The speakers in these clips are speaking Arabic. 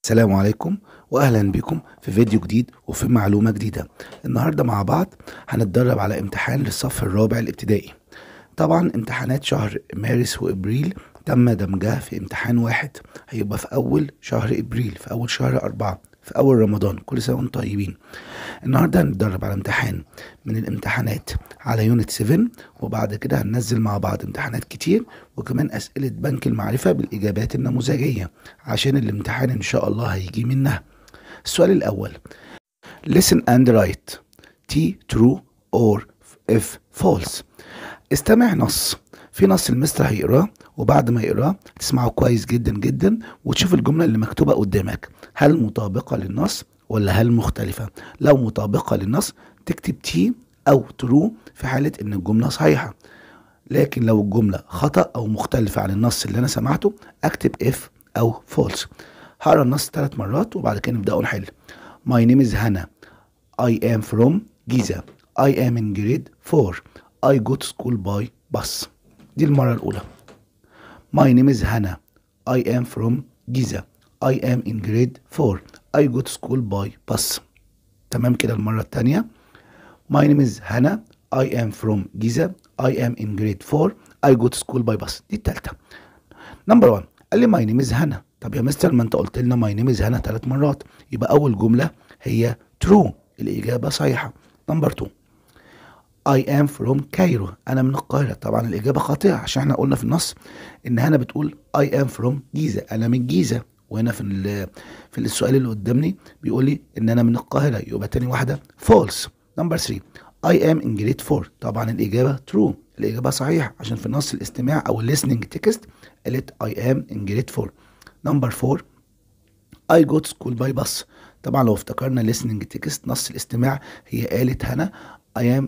السلام عليكم واهلا بكم في فيديو جديد وفي معلومة جديدة. النهاردة مع بعض هنتدرب على امتحان للصف الرابع الابتدائي. طبعا امتحانات شهر مارس وابريل تم دمجها في امتحان واحد، هيبقى في اول شهر ابريل، في اول شهر 4، في اول رمضان. كل سنة وانتم طيبين. النهارده هنتدرب على امتحان من الامتحانات على يونت 7، وبعد كده هننزل مع بعض امتحانات كتير وكمان اسئلة بنك المعرفة بالاجابات النموذجية عشان الامتحان ان شاء الله هيجي منها. السؤال الاول: listen and write T true or F false. استمع نص. في نص المستر هيقراه، وبعد ما يقراه تسمعه كويس جدا جدا وتشوف الجملة اللي مكتوبة قدامك هل مطابقة للنص ولا هل مختلفة. لو مطابقة للنص تكتب تي أو ترو في حالة إن الجملة صحيحة، لكن لو الجملة خطأ أو مختلفة عن النص اللي أنا سمعته أكتب اف أو فولس. هقرا النص 3 مرات وبعد كده نبدأ نحل. My name is Hannah. I am from Giza. I am in grade 4. I go to school by bus. دي المرة الأولى. My name is Hannah. I am from Giza. I am in grade 4. I go to school by bus. تمام كده. المرة التانية: My name is Hannah. I am from Giza. I am in grade 4. I go to school by bus. دي التالتة. نمبر 1 قال لي my name is Hannah. طب يا مستر ما انت قلت لنا my name is Hannah 3 مرات، يبقى أول جملة هي true، الإجابة صحيحة. نمبر 2: I am from Cairo. أنا من القاهرة. طبعا الإجابة خاطئة عشان احنا قلنا في النص إن هنا بتقول I am from جيزة، أنا من الجيزة، وهنا في السؤال اللي قدامي بيقول لي إن أنا من القاهرة، يبقى تاني واحدة false. نمبر 3: I am in grade 4. طبعا الإجابة true، الإجابة صحيحة عشان في نص الاستماع أو listening text قالت I am in grade 4. نمبر 4: I go to school by bus. طبعا لو افتكرنا listening text نص الاستماع هي قالت هنا I am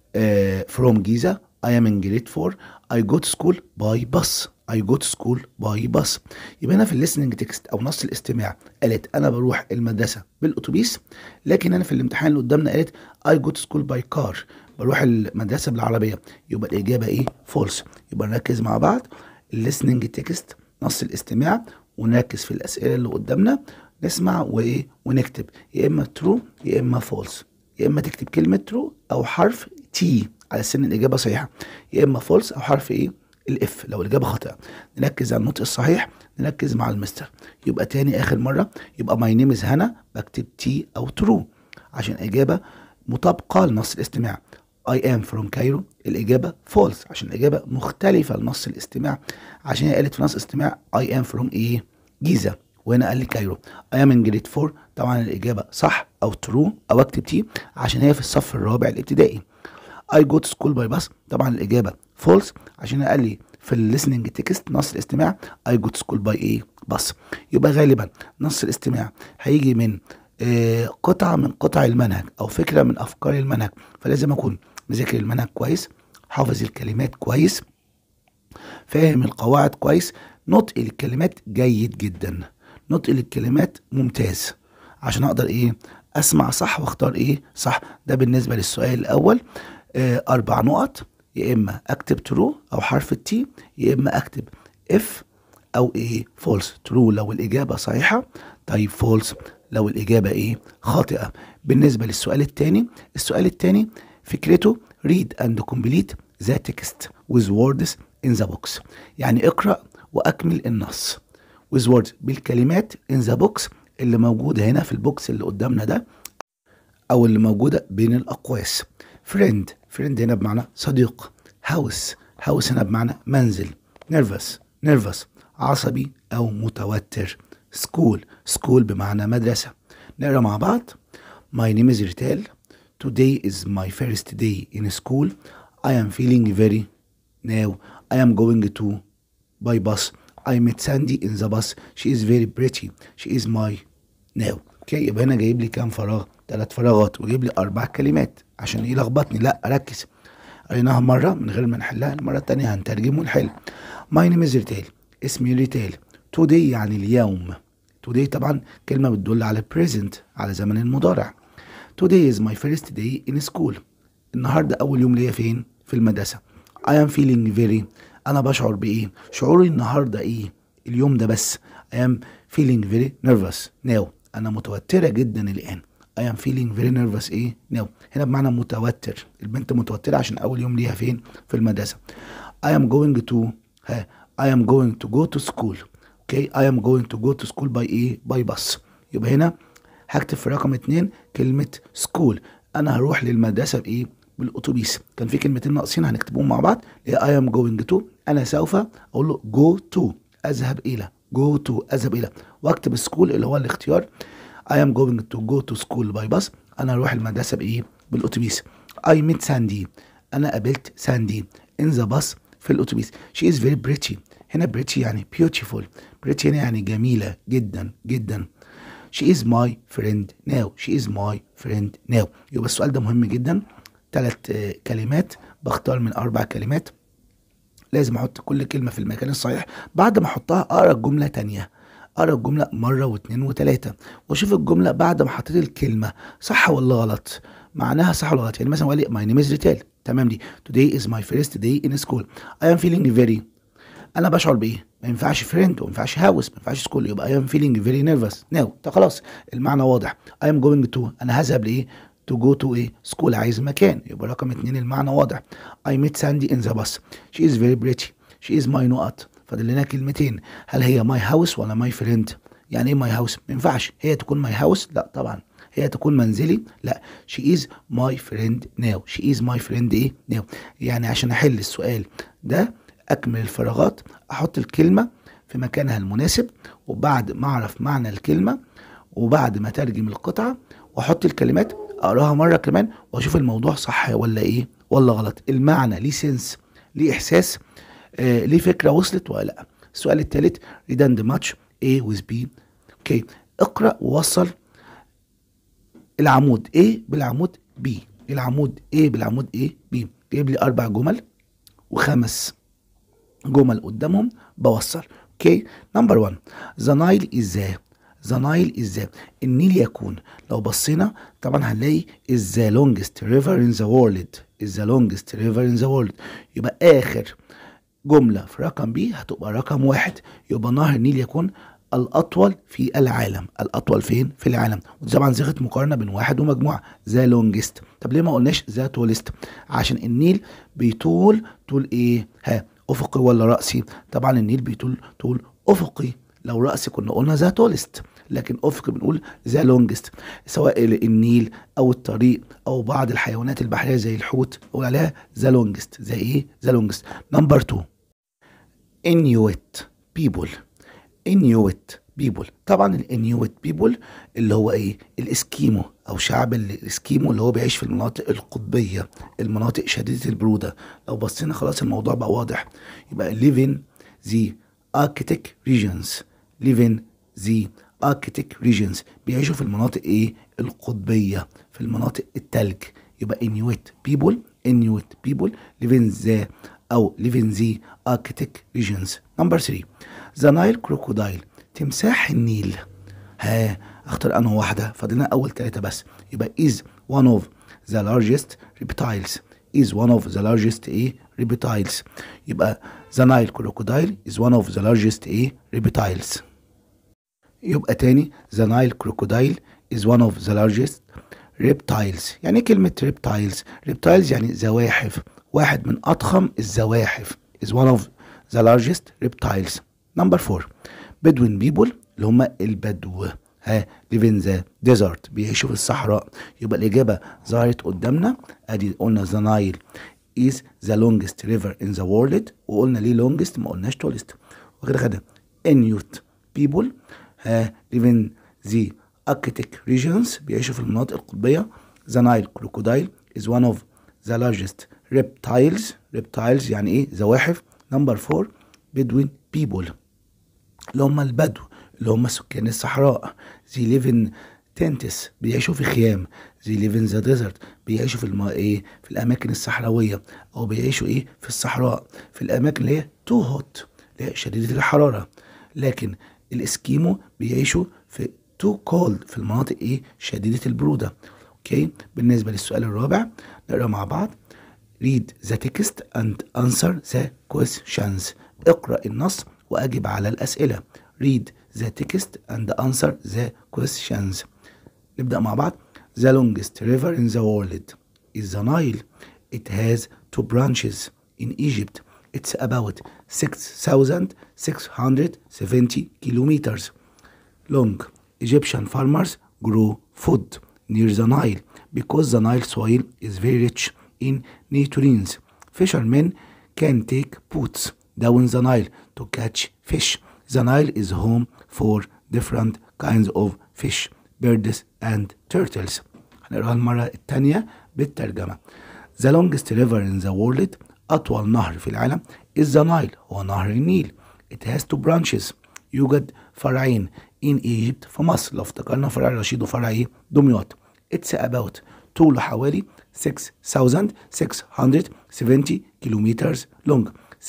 from Giza. I am in grade 4. I go to school by bus. I go to school by bus. يبقى هنا في الليسننج تكست او نص الاستماع قالت انا بروح المدرسه بالاتوبيس، لكن هنا في الامتحان اللي قدامنا قالت I go to school by car. بروح المدرسه بالعربيه. يبقى الاجابه ايه؟ فولس. يبقى نركز مع بعض الليسننج تكست نص الاستماع، ونركز في الاسئله اللي قدامنا، نسمع وايه ونكتب يا اما ترو يا اما فولس، يا اما تكتب كلمه ترو او حرف تي على سن الاجابه صحيحه، يا اما فولس او حرف ايه الاف لو الاجابه خاطئه. نركز على النطق الصحيح، نركز مع المستر. يبقى تاني اخر مره يبقى ماي نيم از هنا بكتب تي او ترو عشان اجابه مطابقه لنص الاستماع. I am from Cairo الإجابة false عشان الإجابة مختلفة لنص الاستماع، عشان هي قالت في نص الاستماع I am from إيه؟ جيزة، وهنا قال لي كايرو. I am in grade 4. طبعا الإجابة صح أو true أو أكتب تي عشان هي في الصف الرابع الابتدائي. I go to school by bus. طبعا الإجابة false عشان قال لي في الليسننج تكست نص الاستماع I go to school by إيه؟ bus. يبقى غالبا نص الاستماع هيجي من قطعة من قطع المنهج أو فكرة من أفكار المنهج، فلازم أكون مذاكر المنهج كويس، حافظ الكلمات كويس، فاهم القواعد كويس، نطق الكلمات جيد جدا، نطق الكلمات ممتاز عشان أقدر إيه؟ أسمع صح واختار إيه؟ صح. ده بالنسبة للسؤال الأول. 4 نقط، يا إما أكتب ترو أو حرف التي، يا إما أكتب اف أو إيه؟ فولس. ترو لو الإجابة صحيحة، طيب فولس لو الإجابة إيه؟ خاطئة. بالنسبة للسؤال الثاني، السؤال الثاني فكرته read and complete the text with words in the box. يعني اقرأ وأكمل النص with words بالكلمات in the box اللي موجودة هنا في البوكس اللي قدامنا ده أو اللي موجودة بين الأقواس. friend هنا بمعنى صديق. house هنا بمعنى منزل. nervous عصبي أو متوتر. school بمعنى مدرسة. نقرأ مع بعض. My name is Rital. Today is my first day in school. I am feeling very now. I am going to by bus. I met Sandy in the bus. She is very pretty. She is my now. اوكي، يبقى هنا جايب لي كام فراغ؟ 3 فراغات، وجايب لي 4 كلمات عشان يلخبطني. لا ركز. قريناها مرة من غير ما نحلها، المرة التانية هنترجم ونحل. My name is Rital. اسمي ريتال. Today يعني اليوم. Today طبعا كلمة بتدل على present، على زمن المضارع. Today is my first day in school. النهاردة أول يوم ليا فين؟ في المدرسة. I am feeling very. أنا بشعر بإيه؟ شعوري النهاردة إيه؟ اليوم ده بس. I am feeling very nervous now. أنا متوترة جدا الآن. I am feeling very nervous إيه now. هنا بمعنى متوتر. البنت متوترة عشان أول يوم ليها فين؟ في المدرسة. I am going to I am going to go to school. Okay, I am going to go to school by إيه؟ by bus. يبقى هنا هكتب في رقم 2 كلمة school. أنا هروح للمدرسة بإيه؟ بالأتوبيس. كان في كلمتين ناقصين هنكتبهم مع بعض. I am going to. أنا سوف أقول له go to. أذهب إلى. go to أذهب إلى. وأكتب school اللي هو الاختيار. I am going to go to school by bus. أنا هروح المدرسة بإيه؟ بالأتوبيس. I met Sandy. أنا قابلت ساندي in the bus في الأتوبيس. She is very pretty. هنا pretty يعني beautiful. pretty هنا يعني جميلة جدا جدا. She is my friend now. She is my friend now. يبقى السؤال ده مهم جدا. 3 كلمات بختار من 4 كلمات. لازم احط كل كلمة في المكان الصحيح. بعد ما احطها اقرا الجملة تانية. اقرا الجملة مرة واثنين وثلاثة واشوف الجملة بعد ما حطيت الكلمة صح ولا غلط. معناها صح ولا غلط. يعني مثلا قال لي my name is Rital. تمام دي. Today is my first day in school. I am feeling very. انا بشعر بايه؟ ما ينفعش فريند وما ينفعش هاوس ما ينفعش سكول. يبقى I am feeling very nervous now. ده خلاص المعنى واضح. I am going to. انا هذهب لايه؟ to go to ايه؟ سكول. عايز مكان. يبقى رقم 2 المعنى واضح. I met Sandy in the bus. She is very pretty. She is my نقط. فاضل لنا كلمتين. هل هي my house ولا my friend؟ يعني ايه my house؟ ما ينفعش هي تكون my house. لا طبعا. هي تكون منزلي. لا. She is my friend now. She is my friend ايه؟ now. يعني عشان احل السؤال ده اكمل الفراغات احط الكلمة في مكانها المناسب. وبعد ما اعرف معنى الكلمة وبعد ما ترجم القطعة واحط الكلمات اقراها مرة كمان واشوف الموضوع صح ولا ايه ولا غلط. المعنى ليه سنس ليه احساس ليه فكرة وصلت ولا لا. السؤال الثالث read and match A with B. اوكي اقرأ ووصل العمود A بالعمود B. العمود A بالعمود A B. جايب لي 4 جمل و5 جمل قدامهم بوصل. اوكي نمبر 1 the Nile is the النيل يكون. لو بصينا طبعا هنلاقي is the longest river in the world. is the longest river in the world. يبقى اخر جملة في رقم بي هتبقى رقم 1. يبقى نهر النيل يكون الأطول في العالم. الأطول فين؟ في العالم. ودي طبعا صيغة مقارنة بين واحد ومجموعة. ذا لونجست. طب ليه ما قلناش ذا تولست؟ عشان النيل بيطول طول ايه؟ أفقي ولا رأسي؟ طبعا النيل بيطول طول أفقي. لو رأسي كنا قلنا ذا تولست. لكن أفقي بنقول ذا لونجست. سواء النيل أو الطريق أو بعض الحيوانات البحرية زي الحوت نقول عليها ذا لونجست. زي ايه؟ ذا لونجست. نمبر 2 Inuit people. Inuit people. طبعا الانيويت بيبول اللي هو ايه؟ الاسكيمو او شعب الاسكيمو اللي هو بيعيش في المناطق القطبيه المناطق شديده البروده. لو بصينا خلاص الموضوع بقى واضح. يبقى live in the Arctic regions. live in the Arctic regions بيعيشوا في المناطق ايه؟ القطبيه في المناطق التلج. يبقى Inuit people live in the أو live in the Arctic regions. Number 3 the Nile crocodile. تمساح النيل. اختار انه واحدة. فاضلنا أول 3 بس. يبقى is one of the largest reptiles. is one of the largest reptiles. يبقى the Nile crocodile is one of the largest reptiles. يبقى تاني the Nile crocodile is one of the largest reptiles. يعني كلمة reptiles يعني زواحف. واحد من أضخم الزواحف is one of the largest reptiles. Number 4 Bedouin people اللي هم البدو. live in the desert بيعيشوا في الصحراء. يبقى الإجابة ظهرت قدامنا. أدي قلنا the Nile is the longest river in the world. وقلنا ليه longest ما قلناش tallest. وكده خدنا Inuit people live in the Arctic regions بيعيشوا في المناطق القطبية. the Nile crocodile is one of the largest reptiles يعني ايه؟ زواحف. نمبر 4 Bedouin people اللي هم البدو اللي هم سكان الصحراء. they live in tents بيعيشوا في خيام. they live in the desert بيعيشوا في في الاماكن الصحراويه او بيعيشوا في الصحراء في الاماكن اللي هي too hot اللي هي شديده الحراره. لكن الاسكيمو بيعيشوا في too cold في المناطق شديده البروده. اوكي بالنسبه للسؤال الرابع نقرا مع بعض. read the text and answer the questions. اقرأ النص وأجب على الأسئلة. read the text and answer the questions. نبدأ مع بعض. The longest river in the world is the Nile. It has 2 branches in Egypt. It's about 6,670 kilometers long. Egyptian farmers grow food near the Nile because the Nile soil is very rich in nutrients. Fishermen can take boats down the Nile to catch fish. The Nile is home for different kinds of fish, birds and turtles. هنقراها المرة التانية بالترجمة. The longest river in the world, أطول نهر في العالم, is the Nile, هو نهر النيل. It has 2 branches. يوجد فرعين in Egypt في مصر. لو افتكرنا فرع رشيد وفرع ايه؟ دمياط. It's about طوله حوالي 6,670 kilometers long.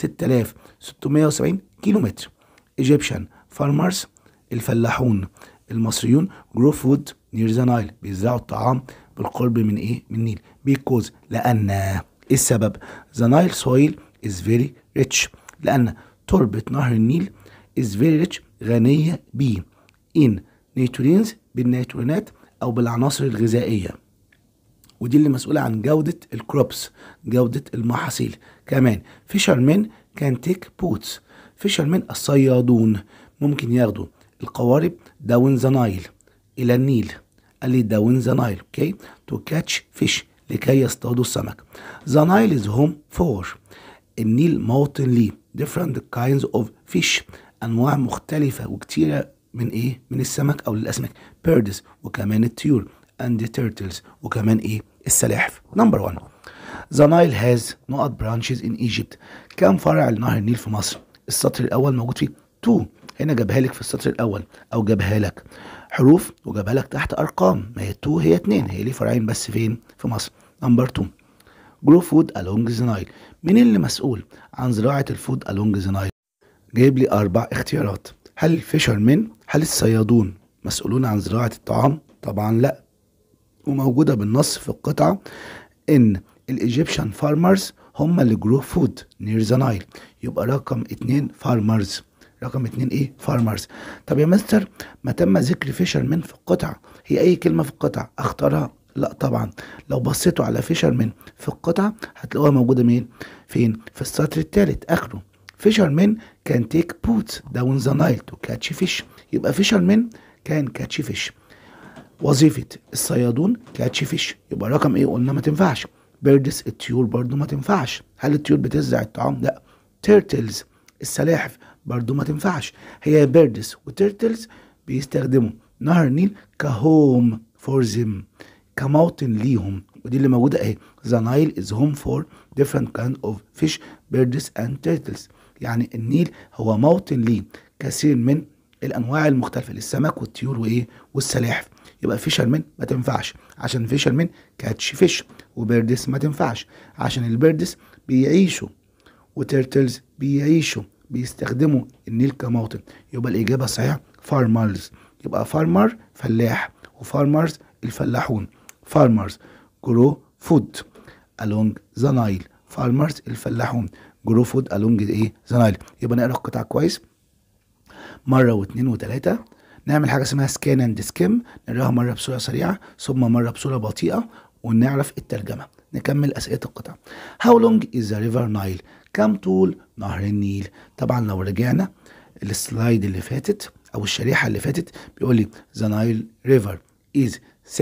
6,670 كيلومتر. Egyptian farmers, الفلاحون المصريون, grow food near the Nile, بيزرعوا الطعام بالقرب من ايه؟ من النيل. because لأن ايه السبب؟ the Nile soil is very rich، لأن تربة نهر النيل is very rich، غنية ب in nutrients، بالنيترونات أو بالعناصر الغذائية، ودي اللي مسؤولة عن جودة الكروبس، جودة المحاصيل. كمان fishermen can take boats، fishermen الصيادون ممكن ياخدوا القوارب down the Nile، إلى النيل. قال لي down the Nile okay to catch fish، لكي يصطادوا السمك. The Nile is home for، النيل موطن ليه different kinds of fish، أنواع مختلفة وكتيرة من إيه؟ من السمك أو الأسماك. birds، وكمان الطيور and turtles، وكمان إيه؟ السلاحف. number 1 The Nile has نقط branches in Egypt. كم فرع لنهر النيل في مصر؟ السطر الأول موجود فيه 2، هنا جابها لك في السطر الأول أو جابها لك حروف وجابها لك تحت أرقام، ما هي 2 هي 2، هي ليه فرعين بس فين؟ في مصر. number 2 grow food along the Nile. مين اللي مسؤول عن زراعة الفود along the Nile؟ جايب لي 4 اختيارات. هل الفيشرمن، هل الصيادون مسؤولون عن زراعة الطعام؟ طبعا لا، وموجودة بالنص في القطعة ان الايجيبشن فارمرز هم اللي جرو فود نير ذا نايل، يبقى رقم 2 فارمرز. رقم 2 ايه؟ فارمرز. طب يا مستر ما تم ذكر فيشرمن في القطعة، هي اي كلمة في القطعة اختارها؟ لا طبعا، لو بصيتوا على فيشرمن في القطعة هتلاقوها موجودة مين؟ فين؟ في السطر الثالث اخره. fishermen can take boats down the Nile to catch fish، يبقى fishermen can catch fish. وظيفة الصيادون catch fish، يبقى رقم ايه؟ قلنا ما تنفعش. birds الطيور برضو ما تنفعش. هل الطيور بتزرع الطعام؟ لا. turtles السلاحف برضو ما تنفعش. هي birds و turtles بيستخدموا نهر النيل كهوم for them، كموطن ليهم، ودي اللي موجودة اهي. the Nile is home for different kind of fish, birds and turtles، يعني النيل هو موطن ليه كثير من الانواع المختلفة للسمك والطيور وايه؟ والسلاحف. يبقى فيشرمن ما تنفعش عشان فيشرمن كاتش فيش، وبيردس ما تنفعش عشان البيردس بيعيشوا، وتيرتلز بيعيشوا بيستخدموا النيل كموطن. يبقى الإجابة الصحيحة فارمرز. يبقى فارمر فلاح، وفارمرز الفلاحون. فارمرز جرو فود along the Nile، فارمرز الفلاحون جرو فود along ايه؟ the Nile. يبقى نقرا القطعة كويس مرة واثنين وثلاثة، نعمل حاجة اسمها سكان اند سكيم، نقراها مرة بصورة سريعة ثم مرة بصورة بطيئة ونعرف الترجمة. نكمل أسئلة القطعة. How long is the river Nile؟ كم طول نهر النيل؟ طبعا لو رجعنا السلايد اللي فاتت أو الشريحة اللي فاتت بيقول لي the Nile river is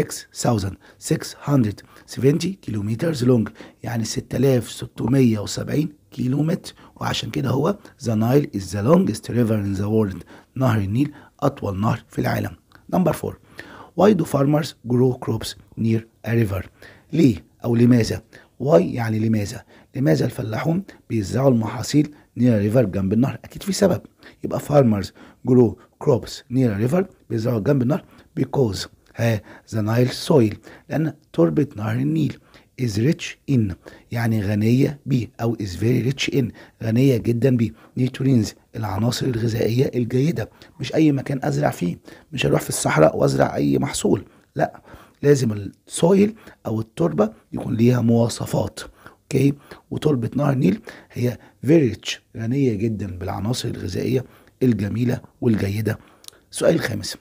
6,670 كيلومتر لونج، يعني 6,670 كيلومتر، وعشان كده هو the Nile is the longest river in the world، نهر النيل أطول نهر في العالم. نمبر 4 why do farmers grow crops near a river؟ ليه أو لماذا؟ why يعني لماذا؟ لماذا الفلاحون بيزرعوا المحاصيل near a river جنب النهر؟ أكيد في سبب. يبقى farmers grow crops near a river، بيزرعوا جنب النهر because the Nile soil، لأن تربة نهر النيل is rich in يعني غنية ب، أو is very rich in غنية جدا ب nutrients العناصر الغذائية الجيدة. مش أي مكان أزرع فيه، مش هروح في الصحراء وأزرع أي محصول، لا، لازم السويل أو التربة يكون ليها مواصفات. اوكي، وتربة نهر النيل هي very rich غنية جدا بالعناصر الغذائية الجميلة والجيدة السؤال الخامس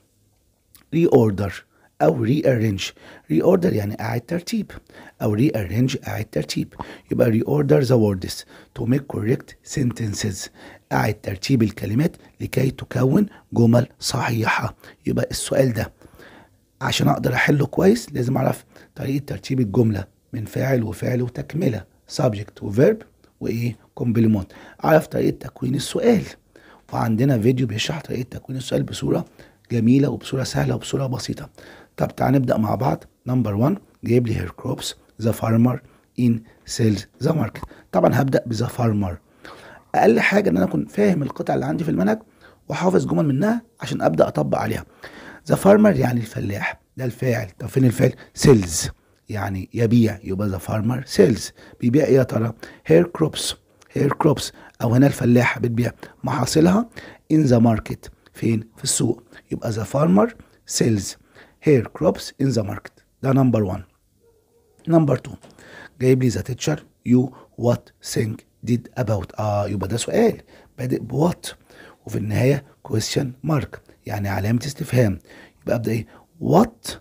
reorder أو rearrange. reorder يعني أعد ترتيب، أو rearrange أعد ترتيب. يبقى reorder the words to make correct sentences. أعد ترتيب الكلمات لكي تكون جمل صحيحة. يبقى السؤال ده عشان أقدر أحله كويس لازم أعرف طريقة ترتيب الجملة من فاعل وفعل وتكملة، subject وverb وإيه complement. أعرف طريقة تكوين السؤال، وعندنا فيديو بيشرح طريقة تكوين السؤال بصورة جميلة وبصورة سهلة وبصورة بسيطة. طب تعال نبدأ مع بعض. نمبر 1 جايب لي هير كروبس ذا فارمر ان سيلز ذا ماركت. طبعا هبدأ بذا فارمر. أقل حاجة إن أنا أكون فاهم القطع اللي عندي في المنهج وحافظ جمل منها عشان أبدأ أطبق عليها. ذا فارمر يعني الفلاح، ده الفاعل. طب فين الفعل؟ سيلز يعني يبيع، يبقى ذا فارمر سيلز. بيبيع إيه يا ترى؟ هير كروبس. هير كروبس أو هنا الفلاحة بتبيع محاصيلها in the market. فين؟ في السوق. يبقى the farmer sells hair crops in the market. ده نمبر 1. نمبر 2 جايب لي the teacher you what think did about. يبقى ده سؤال بادئ بوات وفي النهاية question mark يعني علامة استفهام. يبقى أبدأ إيه؟ what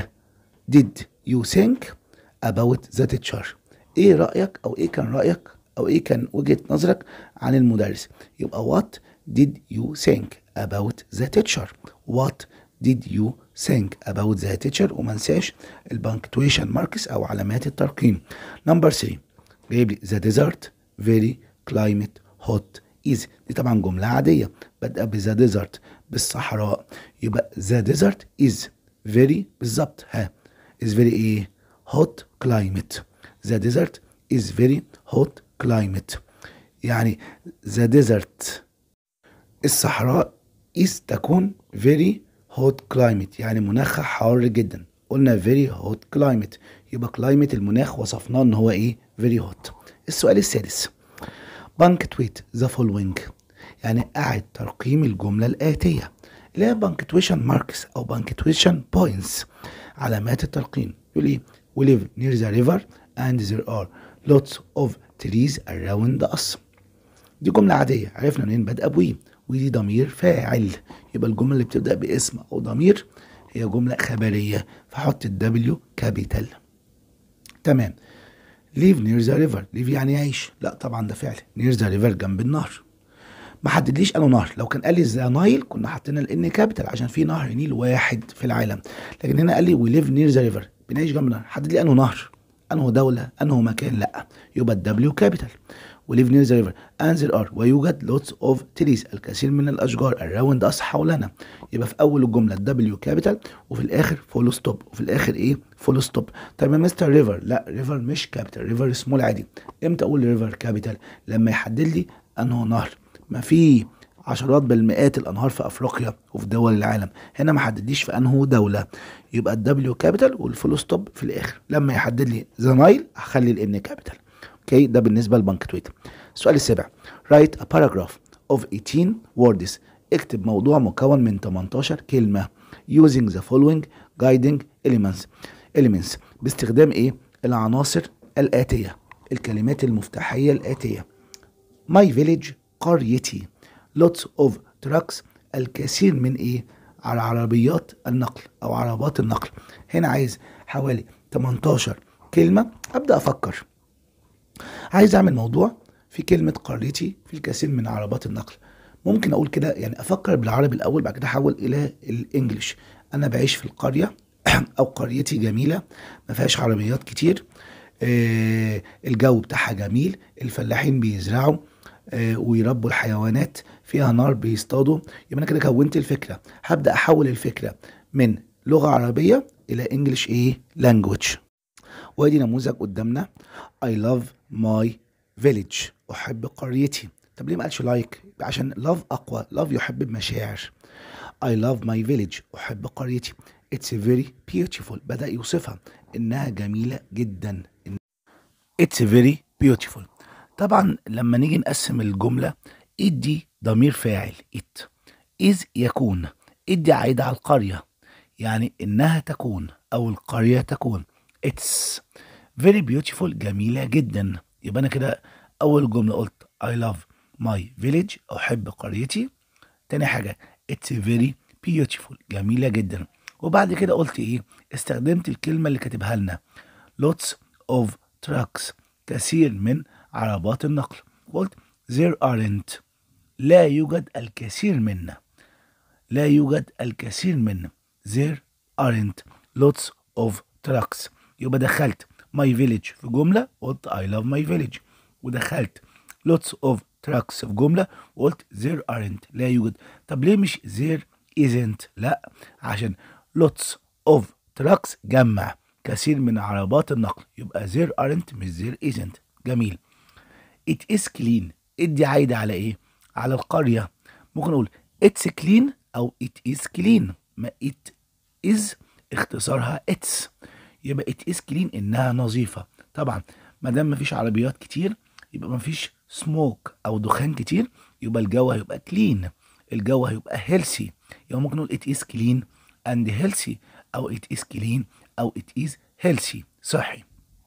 did you think about the teacher. إيه رأيك أو إيه كان رأيك أو إيه كان وجهة نظرك عن المدرس. يبقى what did you think about the teacher. what did you think about the teacher. وما ننساش البنكتويشن ماركس أو علامات الترقيم. نمبر 3 جايب لي the desert very climate hot is. دي طبعا جملة عادية بادئة بذا desert بالصحراء. يبقى the desert is very بالظبط is very ايه؟ hot climate. the desert is very hot climate يعني the desert الصحراء is تكون very hot climate يعني مناخها حار جدا. قلنا very hot climate يبقى climate المناخ وصفناه ان هو ايه؟ very hot. السؤال السادس punctuate the following يعني أعد ترقيم الجملة الآتية اللي هي punctuation marks أو punctuation points علامات الترقيم. يقول ايه؟ we live near the river and there are lots of trees around us. دي جملة عادية عرفنا منين بادئة بوي، ودي ضمير فاعل. يبقى الجملة اللي بتبدأ باسم أو ضمير هي جملة خبرية فحط الدبليو كابيتال. تمام. live near the river. live يعني يعيش، لا طبعا ده فعل. near the river جنب النهر. ما حددليش انه نهر. لو كان قال لي ذا نايل كنا حطينا الان كابيتال عشان في نهر نيل واحد في العالم، لكن هنا قال لي وي ليف نير ذا ريفر بنعيش جنب النهر. حدد لي انه نهر، انه دوله، انه مكان. لا يبقى الدبليو كابيتال. وي ليف نير ذا ريفر اند ذير ار ويوجد لوتس اوف تريز الكثير من الاشجار اراوند اس حولنا. يبقى في اول الجمله الدبليو كابيتال وفي الاخر فول ستوب وفي الاخر ايه؟ فول ستوب. طيب يا مستر ريفر، لا ريفر مش كابيتال، ريفر سمول عادي. امتى اقول ريفر كابيتال؟ لما يحدد لي انه نهر. ما في عشرات بل مئات الانهار في افريقيا وفي دول العالم، هنا ما حددليش في انه دوله. يبقى الدبليو كابيتال والفول ستوب في الاخر. لما يحدد لي ذا نايل هخلي الان كابيتال. اوكي ده بالنسبه للبنكتويت. السؤال السابع write a paragraph of 18 words. اكتب موضوع مكون من 18 كلمه using the following guiding elements باستخدام ايه؟ العناصر الاتيه، الكلمات المفتاحيه الاتيه. my village قريتي. lots of trucks الكثير من ايه؟ على عربيات النقل او عربات النقل. هنا عايز حوالي 18 كلمة. ابدأ افكر عايز اعمل موضوع في كلمة قريتي في الكثير من عربات النقل. ممكن اقول كده يعني افكر بالعربي الاول بعد كده احول الى الانجليش. انا بعيش في القرية او قريتي جميلة ما فيهاش عربيات كتير. الجو بتاعها جميل، الفلاحين بيزرعوا ويربوا الحيوانات، فيها نار بيصطادوا. يبقى انا كده كونت الفكره. هبدا احول الفكره من لغه عربيه الى انجلش ايه؟ لانجويج. وادي نموذج قدامنا I love my village احب قريتي. طب ليه ما قالش لايك؟ عشان love اقوى. love يحب بمشاعر. I love my village احب قريتي. It's very beautiful بدا يوصفها انها جميله جدا. It's very beautiful. طبعا لما نيجي نقسم الجملة ادي ضمير فاعل it is يكون. ادي عايدة على القرية يعني انها تكون او القرية تكون. it's very beautiful جميلة جدا. يبقى انا كده اول جملة قلت I love my village احب قريتي. تاني حاجة it's very beautiful جميلة جدا. وبعد كده قلت ايه؟ استخدمت الكلمة اللي كاتبها لنا lots of trucks كثير من عربات النقل. قلت there aren't لا يوجد الكثير منا. لا يوجد الكثير منا. there aren't lots of trucks. يبقى دخلت my village في جملة قلت I love my village، ودخلت lots of trucks في جملة وقلت there aren't لا يوجد. طب ليه مش there isn't؟ لا، عشان lots of trucks جمع كثير من عربات النقل، يبقى there aren't مش there isn't. جميل. it is clean دي عايدة على ايه؟ على القرية. ممكن نقول it's clean او it is clean. ما it is اختصارها it's، يبقى it is clean انها نظيفة. طبعا ما دام مفيش عربيات كتير يبقى مفيش smoke او دخان كتير، يبقى الجو هيبقى clean، الجو هيبقى healthy. يبقى ممكن نقول it is clean and healthy او it is clean او it is healthy صحي.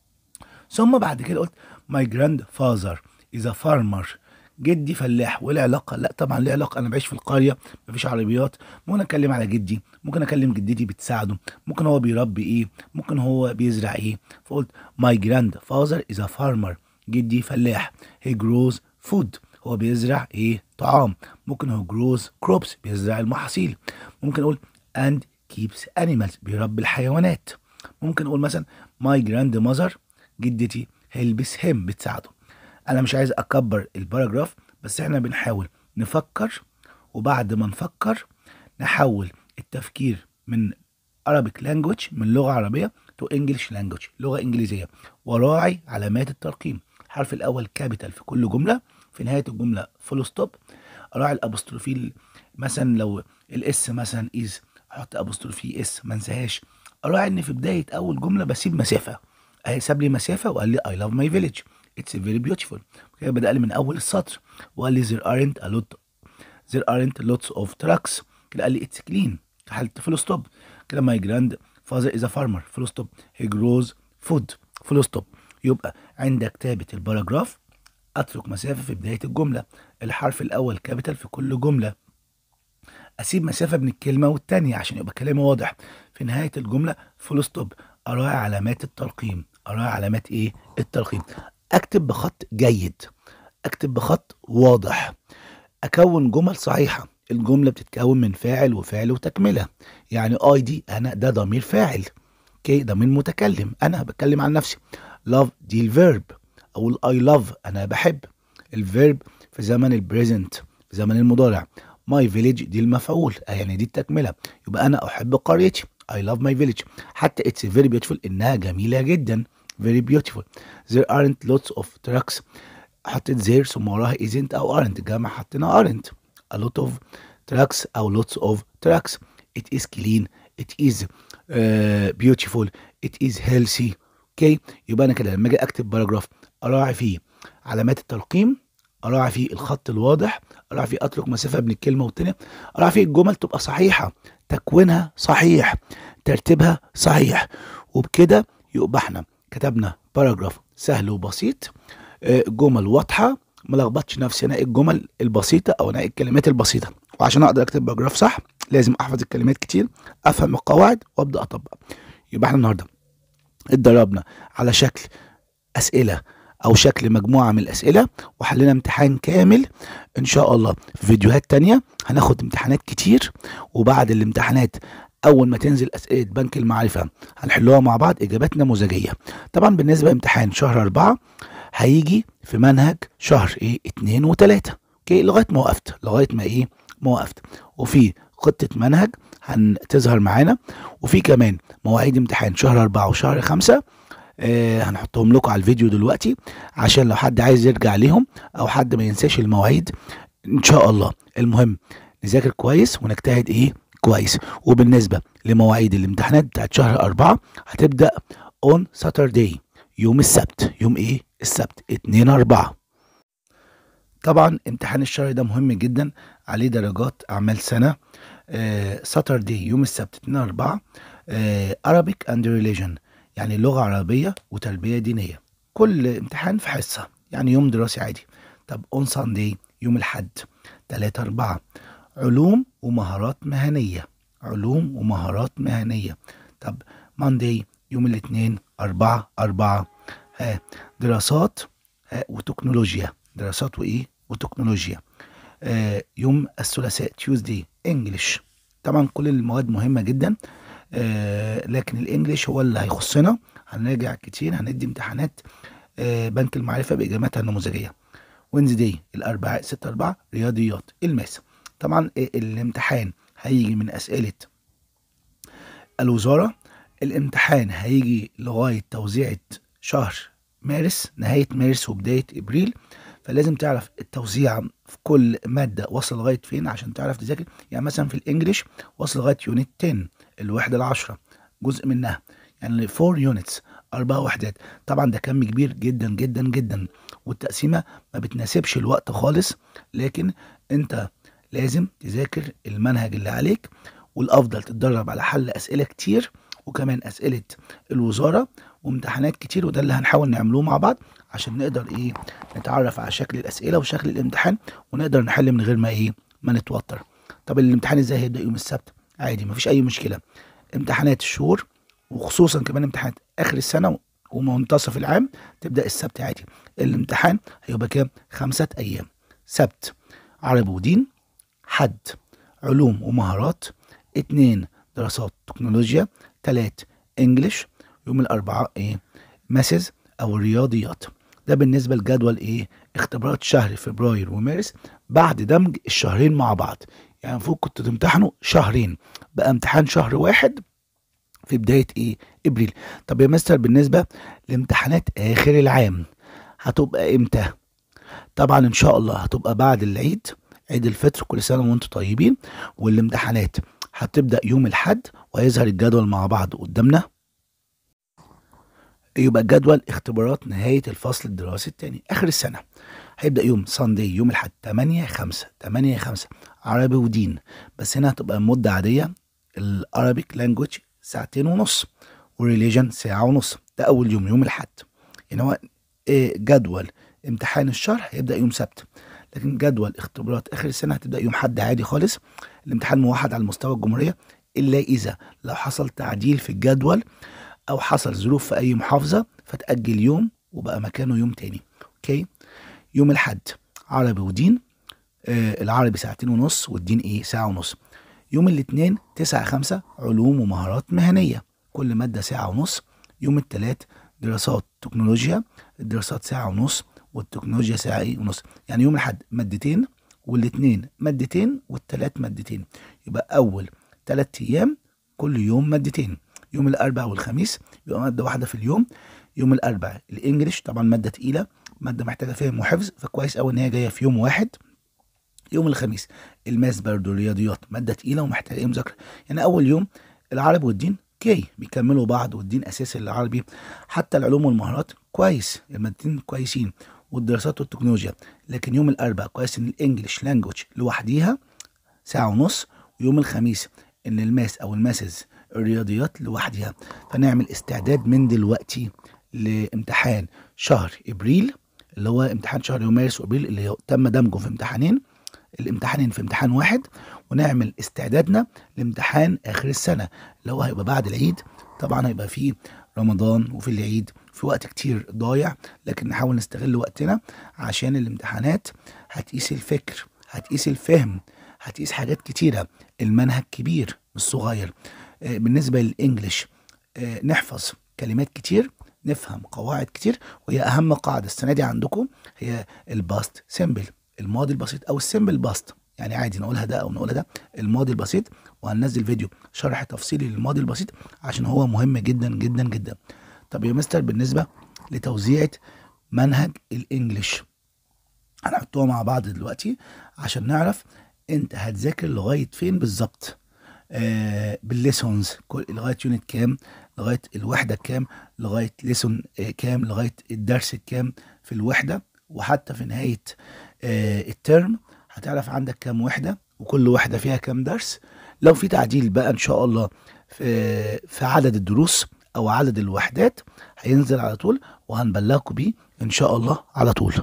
ثم بعد كده قلت my grandfather is a farmer جدي فلاح. وايه العلاقه؟ لا طبعا ليه علاقه، انا بعيش في القريه مفيش عربيات، ممكن اتكلم على جدي، ممكن اكلم جدتي بتساعده، ممكن هو بيربي ايه، ممكن هو بيزرع ايه. فقلت my grandfather is a farmer جدي فلاح. he grows food هو بيزرع ايه؟ طعام. ممكن هو grows crops بيزرع المحاصيل. ممكن اقول and keeps animals بيربي الحيوانات. ممكن اقول مثلا my grandmother جدتي helps him بتساعده. انا مش عايز اكبر الباراجراف، بس احنا بنحاول نفكر، وبعد ما نفكر نحول التفكير من Arabic language من لغة عربية to English language لغة انجليزية، وراعي علامات الترقيم. الحرف الاول كابيتال في كل جملة، في نهاية الجملة فول ستوب. اراعي الابوستروفي، مثلا لو الاس مثلا از احط ابوستروفي اس ما انساهاش. اراعي ان في بداية اول جملة بسيب مسافة، اهي ساب لي مسافة وقال لي I love my village it's very beautiful. كده بدأ لي من أول السطر وقال لي there aren't lots of trucks. كده قال لي it's clean حالة فول ستوب. كده my grandfather is a farmer فول ستوب. he grows food فول ستوب. يبقى عند كتابة الباراجراف أترك مسافة في بداية الجملة، الحرف الأول كابيتال في كل جملة، أسيب مسافة بين الكلمة والتانية عشان يبقى كلامي واضح. في نهاية الجملة فول ستوب. أراعي علامات الترقيم. أراعي علامات إيه؟ الترقيم. اكتب بخط جيد، اكتب بخط واضح، اكون جمل صحيحه. الجمله بتتكون من فاعل وفعل وتكمله. يعني اي دي انا ده ضمير فاعل، اوكي ضمير متكلم انا بتكلم عن نفسي. love دي الفيرب، اقول اي لاف انا بحب. الفيرب في زمن البريزنت في زمن المضارع. my village دي المفعول يعني دي التكمله، يبقى انا احب قريتي I love my village. حتى it's very beautiful انها جميله جدا very beautiful. there aren't lots of trucks حطيت there ثم وراها isn't او aren't جمع حطينا aren't. a lot of trucks او lots of trucks. it is clean it is beautiful it is healthy. اوكي يبقى انا كده لما اجي اكتب باراجراف اراعي فيه علامات الترقيم، اراعي فيه الخط الواضح، اراعي فيه اترك مسافه بين الكلمه والتانيه، اراعي فيه الجمل تبقى صحيحه، تكوينها صحيح، ترتيبها صحيح. وبكده يبقى احنا كتبنا باراجراف سهل وبسيط، جمل واضحه، ما لخبطش نفسي انقي الجمل البسيطه او انقي الكلمات البسيطه. وعشان اقدر اكتب باراجراف صح لازم احفظ الكلمات كتير، افهم القواعد وابدا اطبق. يبقى احنا النهارده اتدربنا على شكل اسئله او شكل مجموعه من الاسئله وحلينا امتحان كامل. ان شاء الله في فيديوهات تانية هناخد امتحانات كتير، وبعد الامتحانات اول ما تنزل اسئله بنك المعرفه هنحلوها مع بعض اجابات نموذجيه. طبعا بالنسبه لامتحان شهر 4 هيجي في منهج شهر 2 و3 اوكي لغايه ما وقفت ما وقفت. وفي خطه منهج هتظهر معانا، وفي كمان مواعيد امتحان شهر 4 وشهر 5 هنحطهم لكم على الفيديو دلوقتي عشان لو حد عايز يرجع ليهم او حد ما ينساش المواعيد ان شاء الله. المهم نذاكر كويس ونجتهد كويس. وبالنسبه لمواعيد الامتحانات بتاعت شهر 4 هتبدا on Saturday يوم السبت. يوم السبت 2/4. طبعا امتحان الشهر ده مهم جدا، عليه درجات اعمال سنه. ساتردي يوم السبت 2/4 Arabic and Religion يعني لغه عربيه وتربيه دينيه. كل امتحان في حصه يعني يوم دراسي عادي. طب on Sunday يوم الاحد 3/4 علوم ومهارات مهنيه علوم ومهارات مهنية. طب ماندي يوم الاثنين 4/4. دراسات وتكنولوجيا. دراسات وإيه وتكنولوجيا. يوم الثلاثاء تيوزداي انجلش. طبعا كل المواد مهمة جدا، لكن الانجليش هو اللي هيخصنا. هنراجع كتير، هندي امتحانات بنك المعرفة بإجاباتها النموذجية. وينزداي الأربعاء 6/4 رياضيات الماس. طبعا الامتحان هيجي من أسئلة الوزارة. الامتحان هيجي لغاية توزيعة شهر مارس، نهاية مارس وبداية إبريل. فلازم تعرف التوزيع في كل مادة وصل لغاية فين عشان تعرف تذاكر. يعني مثلا في الإنجليش وصل لغاية يونت 10 الوحدة 10 جزء منها، يعني 4 يونتس 4 وحدات. طبعا ده كم كبير جدا جدا جدا، والتقسيمة ما بتناسبش الوقت خالص، لكن انت لازم تذاكر المنهج اللي عليك، والأفضل تتدرب على حل أسئلة كتير، وكمان أسئلة الوزارة وامتحانات كتير. وده اللي هنحاول نعملوه مع بعض عشان نقدر نتعرف على شكل الأسئلة وشكل الامتحان، ونقدر نحل من غير ما نتوتر. طب الامتحان ازاي هيبدأ يوم السبت؟ عادي، مفيش أي مشكلة. امتحانات الشهور وخصوصا كمان امتحانات آخر السنة ومنتصف العام تبدأ السبت عادي. الامتحان هيبقى كام؟ 5 أيام. سبت عربي ودين، حد علوم ومهارات، 2 دراسات تكنولوجيا، 3 انجليش، يوم الأربعاء ماسز أو الرياضيات. ده بالنسبة لجدول اختبارات شهر فبراير ومارس بعد دمج الشهرين مع بعض. يعني المفروض كنتوا تمتحنوا شهرين، بقى امتحان شهر واحد في بداية إبريل. طب يا مستر بالنسبة لامتحانات آخر العام هتبقى إمتى؟ طبعا إن شاء الله هتبقى بعد العيد، عيد الفطر، كل سنة وانتم طيبين. والامتحانات هتبدأ يوم الحد، وهيظهر الجدول مع بعض قدامنا. يبقى جدول اختبارات نهاية الفصل الدراسي الثاني آخر السنة هيبدأ يوم ساندي يوم الحد 8/5 عربي ودين. بس هنا هتبقى مدة عادية. الأرابيك لانجوج 2.5 ساعة، وريليجن 1.5 ساعة. ده أول يوم الحد. يعني هو جدول امتحان الشهر هيبدأ يوم سبت، لكن جدول اختبارات آخر السنة هتبدأ يوم حد عادي خالص. الامتحان موحد على مستوى الجمهورية، إلا إذا لو حصل تعديل في الجدول أو حصل ظروف في أي محافظة فتأجل يوم وبقى مكانه يوم تاني. أوكي. يوم الحد عربي ودين، العربي 2.5 ساعة والدين 1.5 ساعة. يوم الاثنين 9/5 علوم ومهارات مهنية، كل مادة 1.5 ساعة. يوم الثلاث دراسات تكنولوجيا، الدراسات 1.5 ساعة والتكنولوجيا 1.5 ساعة. يعني يوم الحد مادتين، والاثنين مادتين، والثلاث مادتين. يبقى أول 3 أيام كل يوم مادتين. يوم الأربعاء والخميس يبقى مادة واحدة في اليوم. يوم الأربعاء الإنجليش، طبعا مادة تقيلة، مادة محتاجة فهم وحفظ، فكويس أوي إن هي جاية في يوم واحد. يوم الخميس الماس برضه الرياضيات مادة تقيلة ومحتاجة مذاكرة. يعني أول يوم العربي والدين بيكملوا بعض، والدين أساسي العربي. حتى العلوم والمهارات كويس، المادتين كويسين، والدراسات والتكنولوجيا. لكن يوم الأربعاء كويس إن الإنجليش لانجوج لوحديها 1.5 ساعة، ويوم الخميس إن الماس أو الماسز الرياضيات لوحدها. فنعمل استعداد من دلوقتي لامتحان شهر إبريل، اللي هو امتحان شهر مارس وإبريل اللي تم دمجه في الامتحانين في امتحان واحد. ونعمل استعدادنا لامتحان آخر السنة اللي هو هيبقى بعد العيد. طبعا هيبقى فيه رمضان وفي العيد، في وقت كتير ضايع، لكن نحاول نستغل وقتنا عشان الامتحانات هتقيس الفكر، هتقيس الفهم، هتقيس حاجات كتيرة. المنهج كبير مش صغير. بالنسبة للإنجليش نحفظ كلمات كتير، نفهم قواعد كتير. وهي أهم قاعدة السنة دي عندكم هي الباست سيمبل، الماضي البسيط أو السيمبل باست. يعني عادي نقولها ده أو نقولها ده، الماضي البسيط. وهننزل فيديو شرح تفصيلي للماضي البسيط عشان هو مهم جدا جدا جدا. طب يا مستر بالنسبة لتوزيعة منهج الإنجليش هنحطوها مع بعض دلوقتي عشان نعرف انت هتذاكر لغاية فين بالظبط. بالليسونز لغاية يونت كام، لغاية الوحدة كام، لغاية ليسون كام، لغاية الدرس كام في الوحدة. وحتى في نهاية الترم هتعرف عندك كام وحدة وكل وحدة فيها كام درس. لو في تعديل بقى ان شاء الله في عدد الدروس او عدد الوحدات هينزل على طول، وهنبلغكم بيه ان شاء الله على طول.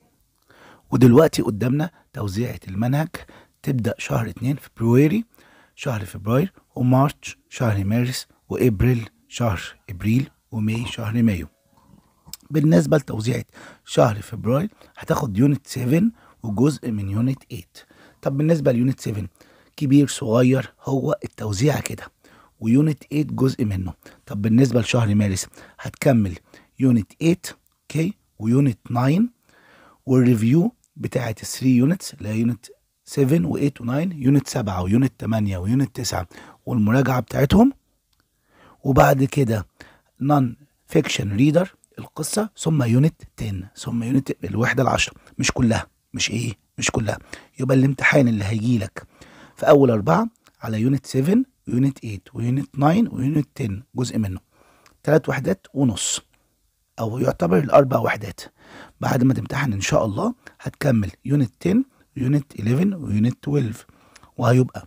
ودلوقتي قدامنا توزيعة المنهج تبدأ شهر 2 فبراير شهر فبراير، ومارش شهر مارس، وابريل شهر ابريل، وماي شهر مايو. بالنسبة لتوزيعة شهر فبراير هتاخد يونت 7 وجزء من يونت 8. طب بالنسبة ليونت 7 كبير صغير هو التوزيع كده، ويونت 8 جزء منه. طب بالنسبة لشهر مارس هتكمل يونت 8 اوكي ويونت 9 والريفيو بتاعة ال 3 يونتس اللي هي يونت 7 و8 و9، يونت 7 ويونت 8 ويونت 9 والمراجعة بتاعتهم. وبعد كده نون فيكشن ريدر القصة، ثم يونت 10، ثم يونت الوحدة العشرة. مش كلها، مش كلها. يبقى الامتحان اللي هيجيلك في أول 4 على يونت 7 ويونت 8 ويونت 9 ويونت 10 جزء منه 3 وحدات ونص، أو يعتبر الأربع وحدات. بعد ما تمتحن إن شاء الله هتكمل يونت 10 ويونت 11 ويونت 12، وهيبقى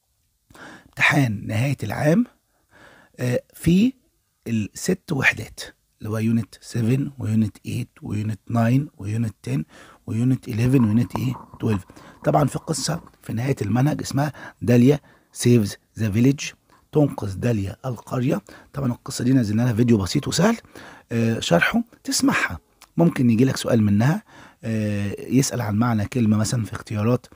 امتحان نهاية العام في الست وحدات اللي هو يونت 7 ويونت 8 ويونت 9 ويونت 10 ويونت 11 ويونت 12. طبعا في قصة في نهاية المنهج اسمها داليا سيفز ذا فيليج، تنقذ داليا القرية. طبعا القصة دي نزلنا لها فيديو بسيط وسهل شرحه، تسمعها. ممكن يجي لك سؤال منها يسأل عن معنى كلمة مثلا في اختيارات،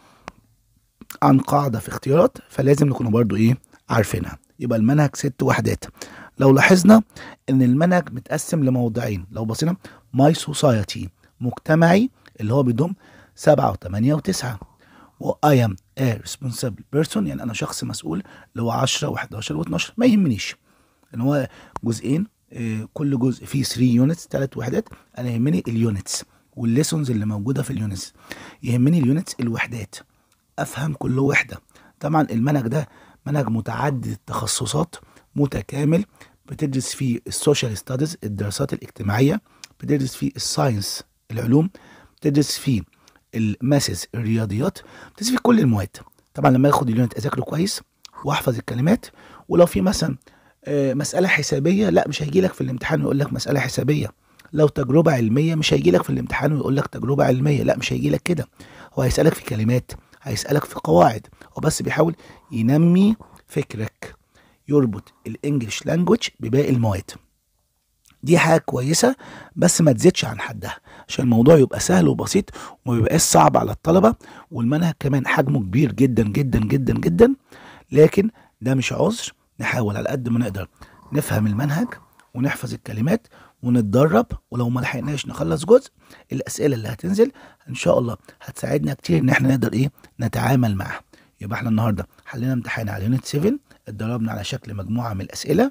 عن قاعدة في اختيارات، فلازم نكونوا برضو عارفينها. يبقى المنهج 6 وحدات. لو لاحظنا ان المنهج متقسم لموضوعين، لو بصينا ماي سوسايتي مجتمعي اللي هو بيضم 7 و8 و9، و I am a responsible person يعني انا شخص مسؤول اللي هو 10 و11 و12. ما يهمنيش ان هو جزئين، كل جزء فيه 3 يونتس 3 وحدات. انا يهمني اليونتس والليسونز اللي موجوده في اليونتس، يهمني اليونتس الوحدات، افهم كل وحده. طبعا المنهج ده منهج متعدد التخصصات متكامل، بتدرس فيه السوشيال ستاديز الدراسات الاجتماعيه، بتدرس فيه الساينس العلوم، بتدرس فيه الماسز الرياضيات، بتدرس فيه كل المواد. طبعا لما اخد اليونت اذاكره كويس واحفظ الكلمات. ولو في مثلا مساله حسابيه، لا مش هيجي لك في الامتحان ويقول لك مساله حسابيه. لو تجربه علميه مش هيجي لك في الامتحان ويقول لك تجربه علميه، لا مش هيجي لك كده. هو هيسالك في كلمات، هيسالك في قواعد، وبس بيحاول ينمي فكرك، يربط الانجليش لانجوج بباقي المواد. دي حاجه كويسه، بس ما تزيدش عن حدها عشان الموضوع يبقى سهل وبسيط وما يبقاش صعب على الطلبه. والمنهج كمان حجمه كبير جدا جدا جدا جدا، لكن ده مش عذر. نحاول على قد ما نقدر نفهم المنهج ونحفظ الكلمات ونتدرب، ولو ما لحقناش نخلص جزء، الاسئله اللي هتنزل ان شاء الله هتساعدنا كتير ان احنا نقدر نتعامل معها. يبقى احنا النهارده حلينا امتحان على يونت 7، اتدربنا على شكل مجموعه من الاسئله،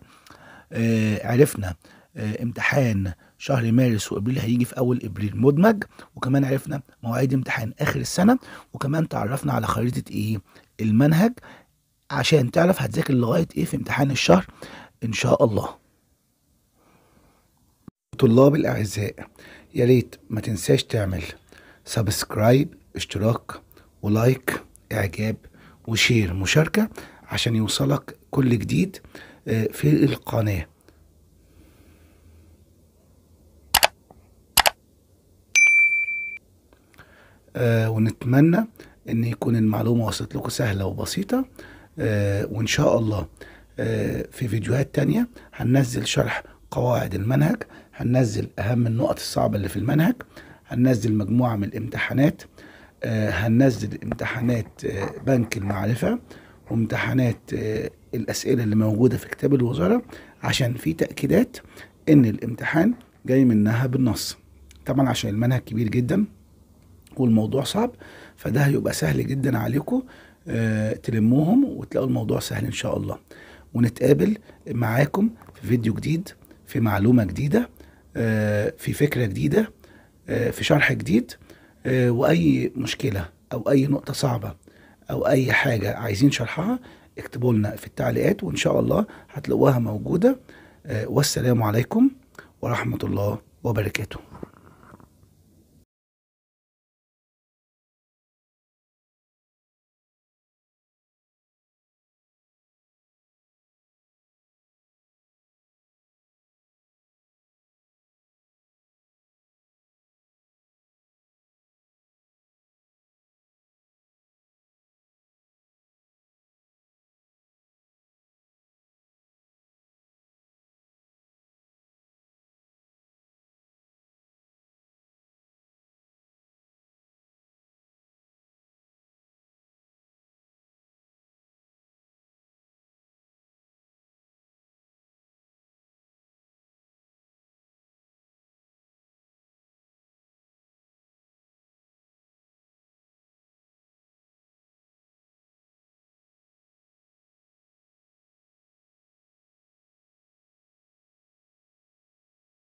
عرفنا امتحان شهر مارس وابريل هيجي في اول ابريل مدمج، وكمان عرفنا مواعيد امتحان اخر السنه، وكمان تعرفنا على خريطه المنهج عشان تعرف هتذاكر لغايه في امتحان الشهر ان شاء الله. طلاب الاعزاء، يا ريت ما تنساش تعمل سبسكرايب اشتراك ولايك اعجاب وشير مشاركه عشان يوصلك كل جديد في القناه. ونتمنى ان يكون المعلومه وصلت لكم سهله وبسيطه. وان شاء الله في فيديوهات تانية هننزل شرح قواعد المنهج، هننزل اهم النقط الصعبه اللي في المنهج، هننزل مجموعه من الامتحانات، هننزل امتحانات بنك المعرفه، وامتحانات الاسئله اللي موجوده في كتاب الوزاره، عشان في تاكيدات ان الامتحان جاي منها بالنص. طبعا عشان المنهج كبير جدا والموضوع صعب، فده هيبقى سهل جدا عليكم تلموهم وتلاقوا الموضوع سهل ان شاء الله. ونتقابل معاكم في فيديو جديد، في معلومة جديدة، في فكرة جديدة، في شرح جديد. واي مشكلة او اي نقطة صعبة او اي حاجة عايزين شرحها اكتبوا لنا في التعليقات وان شاء الله هتلاقوها موجودة. والسلام عليكم ورحمة الله وبركاته.